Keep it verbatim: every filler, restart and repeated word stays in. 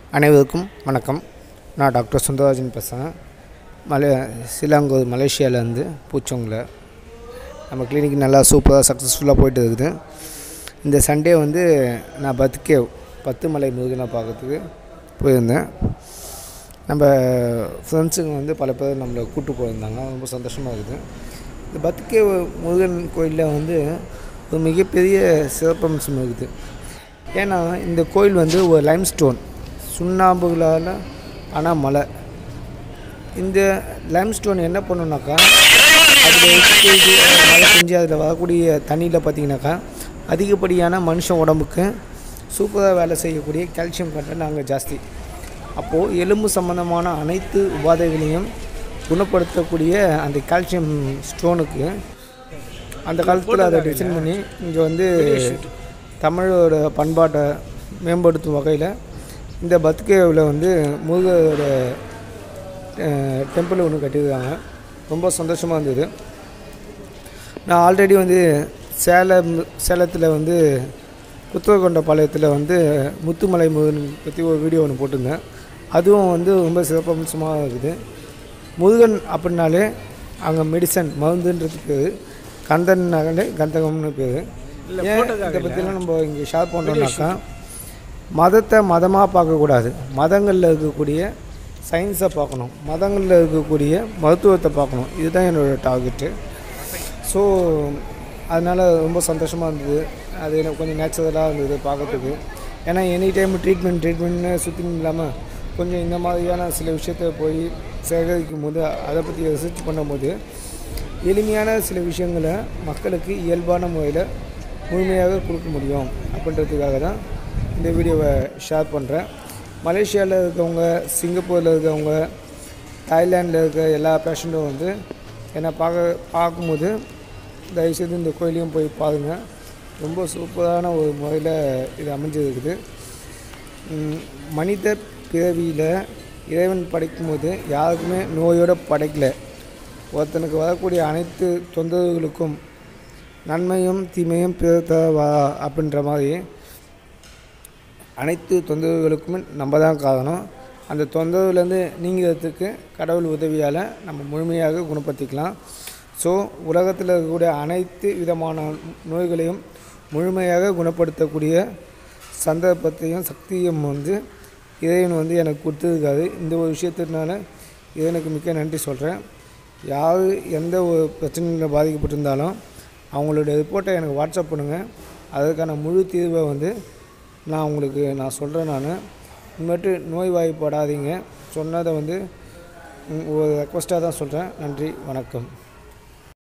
அனைவருக்கும் வணக்கம். நான் டாக்டர் சுந்தரராஜன் பேசுகிறேன். மலே சிலாங்கூர் மலேசியாவிலேருந்து பூச்சோங்கில் நம்ம கிளினிக் நல்லா சூப்பராக சக்ஸஸ்ஃபுல்லாக போய்ட்டு இருக்குது. இந்த சண்டே வந்து நான் பத்துக்கே பத்து மலை முருகனை பார்க்கறதுக்கு போயிருந்தேன். நம்ம ஃப்ரெண்ட்ஸுங்க வந்து பல பேர் நம்மளை கூப்பிட்டு போயிருந்தாங்க. ரொம்ப சந்தோஷமாக இருக்குது. இந்த பத்துக்கே முருகன் கோயிலில் வந்து ஒரு மிகப்பெரிய சிறப்பம்சம் இருக்குது. ஏன்னா இந்த கோயில் வந்து ஒரு லைம் ஸ்டோன் சுண்ணாம்புகளால் ஆனால் மலை. இந்த லைம் ஸ்டோன் என்ன பண்ணுனாக்கா, அதில் மழை செஞ்சு அதில் வரக்கூடிய தண்ணியில் பார்த்திங்கனாக்கா அதிகப்படியான மனுஷன் உடம்புக்கு சூப்பராக வேலை செய்யக்கூடிய கால்சியம் கண்டென்ட் அங்கே ஜாஸ்தி. அப்போது எலும்பு சம்மந்தமான அனைத்து உபாதைகளையும் குணப்படுத்தக்கூடிய அந்த கால்சியம் ஸ்டோனுக்கு அந்த காலத்தில் அதை டிசைன் பண்ணி இங்கே வந்து தமிழோட பண்பாட்டை மேம்படுத்தும் வகையில் இந்த பத்கேவில் வந்து முருகரோட டெம்பிள் ஒன்று கட்டியிருக்காங்க. ரொம்ப சந்தோஷமாக இருந்தது. நான் ஆல்ரெடி வந்து சேலம் சேலத்தில் வந்து புத்தகொண்டபாளையத்தில் வந்து முத்துமலை முருகன் பற்றி ஒரு வீடியோ ஒன்று போட்டிருந்தேன். அதுவும் வந்து ரொம்ப சிறப்பம்சமாக இருக்குது. முருகன் அப்படின்னாலே அங்கே மெடிசன் மருந்துன்றதுக்கு கந்தன் நகலே கந்தகம்னு பேர். ஏன் இதை பற்றிலாம் நம்ம இங்கே ஷேர் பண்ணுறோம்னாக்கா, மதத்தை மதமாக பார்க்கக்கூடாது, மதங்களில் இருக்கக்கூடிய சயின்ஸை பார்க்கணும், மதங்களில் இருக்கக்கூடிய மருத்துவத்தை பார்க்கணும். இதுதான் என்னோடய டார்கெட்டு. ஸோ அதனால் ரொம்ப சந்தோஷமாக இருந்தது. அது எனக்கு கொஞ்சம் நேச்சுரலாக இருந்தது பார்க்கறதுக்கு. ஏன்னா எனி டைம் ட்ரீட்மெண்ட் ட்ரீட்மெண்ட்னு சுற்றி இல்லாமல் கொஞ்சம் இந்த மாதிரியான சில விஷயத்தை போய் சேகரிக்கும் போது, அதை பற்றி ரிசர்ச் பண்ணும்போது எளிமையான சில விஷயங்களை மக்களுக்கு இயல்பான முறையில் முழுமையாக கொடுக்க முடியும் அப்படின்றதுக்காக தான் இந்த வீடியோவை ஷேர் பண்ணுறேன். மலேசியாவில் இருக்கவங்க, சிங்கப்பூரில் இருக்கவங்க, தாய்லாண்டில் இருக்க எல்லா பேஷண்ட்டும் வந்து என்னை பார்க்க பார்க்கும்போது தயவுசெய்து இந்த கோயிலையும் போய் பாருங்கள். ரொம்ப சூப்பரான ஒரு முறையில் இது அமைஞ்சிருக்குது. மனித பிறவியில் இறைவன் படைக்கும்போது யாருக்குமே நோயோடு படைக்கலை. ஒருத்தனுக்கு வரக்கூடிய அனைத்து தொந்தரவுகளுக்கும் நன்மையும் தீமையும் பிறத்தவா அப்படின்ற மாதிரி அனைத்து தொந்தரவுகளுக்குமே நம்ம தான் காரணம். அந்த தொந்தரவுலேருந்து நீங்கிறதுக்கு கடவுள் உதவியால் நம்ம முழுமையாக குணப்படுத்திக்கலாம். ஸோ உலகத்தில் இருக்கக்கூடிய அனைத்து விதமான நோய்களையும் முழுமையாக குணப்படுத்தக்கூடிய சந்தர்ப்பத்தையும் சக்தியும் வந்து இறைவன் வந்து எனக்கு கொடுத்துருக்காரு. இந்த ஒரு விஷயத்தினால இறைவனுக்கு மிக்க நன்றி சொல்கிறேன். யார் எந்த ஒரு பிரச்சனையில் பாதிக்கப்பட்டிருந்தாலும் அவங்களோட ரிப்போர்ட்டை எனக்கு வாட்ஸ்அப் பண்ணுங்கள். அதுக்கான முழு தீர்வை வந்து நான் உங்களுக்கு நான் சொல்கிறேன். நான் இனிமேட்டு நோய்வாய்ப்படாதீங்க. சொன்னதை வந்து ஒரு ரெக்வஸ்ட்டாக தான் சொல்கிறேன். நன்றி, வணக்கம்.